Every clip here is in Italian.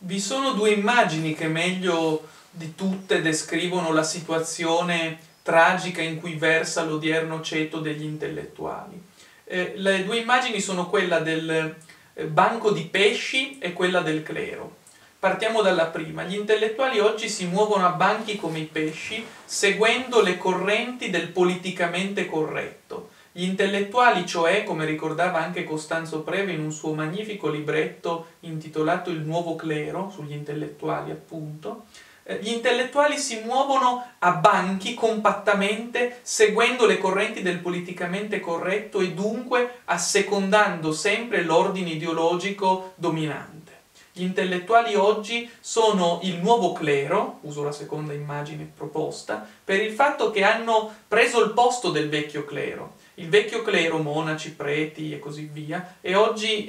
Vi sono due immagini che meglio di tutte descrivono la situazione tragica in cui versa l'odierno ceto degli intellettuali. Le due immagini sono quella del banco di pesci e quella del clero. Partiamo dalla prima. Gli intellettuali oggi si muovono a banchi come i pesci, seguendo le correnti del politicamente corretto. Gli intellettuali, cioè, come ricordava anche Costanzo Preve in un suo magnifico libretto intitolato Il nuovo clero, sugli intellettuali appunto, gli intellettuali si muovono a banchi compattamente, seguendo le correnti del politicamente corretto e dunque assecondando sempre l'ordine ideologico dominante. Gli intellettuali oggi sono il nuovo clero, uso la seconda immagine proposta, per il fatto che hanno preso il posto del vecchio clero. Il vecchio clero, monaci, preti e così via, e oggi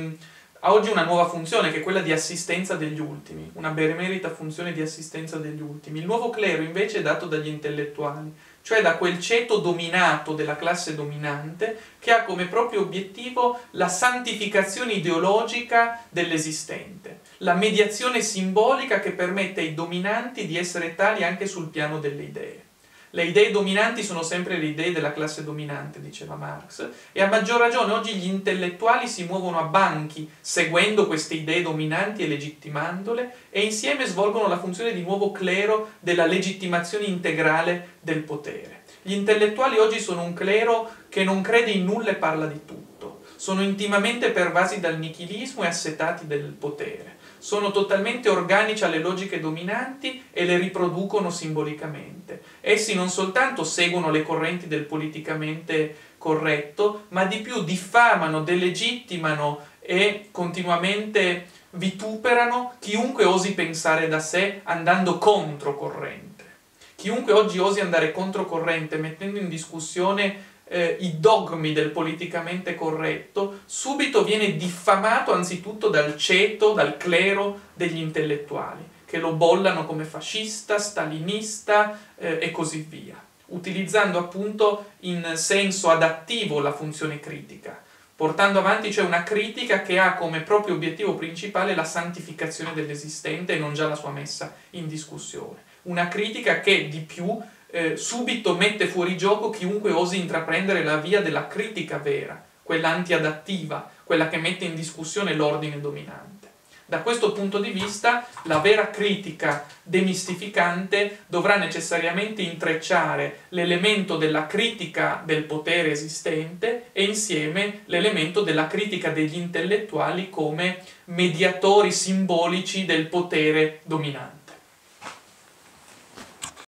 ha oggi una nuova funzione che è quella di assistenza degli ultimi, una benemerita funzione di assistenza degli ultimi. Il nuovo clero invece è dato dagli intellettuali, cioè da quel ceto dominato della classe dominante che ha come proprio obiettivo la santificazione ideologica dell'esistente, la mediazione simbolica che permette ai dominanti di essere tali anche sul piano delle idee. Le idee dominanti sono sempre le idee della classe dominante, diceva Marx, e a maggior ragione oggi gli intellettuali si muovono a banchi seguendo queste idee dominanti e legittimandole e insieme svolgono la funzione di nuovo clero della legittimazione integrale del potere. Gli intellettuali oggi sono un clero che non crede in nulla e parla di tutto, sono intimamente pervasi dal nichilismo e assetati del potere. Sono totalmente organici alle logiche dominanti e le riproducono simbolicamente. Essi non soltanto seguono le correnti del politicamente corretto, ma di più diffamano, delegittimano e continuamente vituperano chiunque osi pensare da sé andando controcorrente. Chiunque oggi osi andare controcorrente mettendo in discussione i dogmi del politicamente corretto, subito viene diffamato anzitutto dal ceto, dal clero degli intellettuali, che lo bollano come fascista, stalinista e così via, utilizzando appunto in senso adattivo la funzione critica, portando avanti cioè una critica che ha come proprio obiettivo principale la santificazione dell'esistente e non già la sua messa in discussione. Una critica che di più subito mette fuori gioco chiunque osi intraprendere la via della critica vera, quella anti-adattiva, quella che mette in discussione l'ordine dominante. Da questo punto di vista, la vera critica demistificante dovrà necessariamente intrecciare l'elemento della critica del potere esistente e insieme l'elemento della critica degli intellettuali come mediatori simbolici del potere dominante.